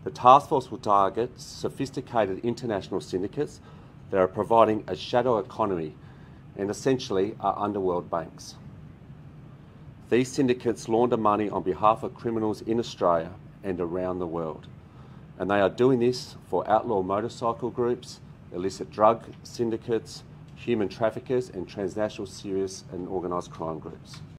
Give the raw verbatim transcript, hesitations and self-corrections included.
The task force will target sophisticated international syndicates that are providing a shadow economy and essentially are underworld banks. These syndicates launder money on behalf of criminals in Australia and around the world, and they are doing this for outlaw motorcycle groups, illicit drug syndicates, human traffickers and transnational serious and organised crime groups.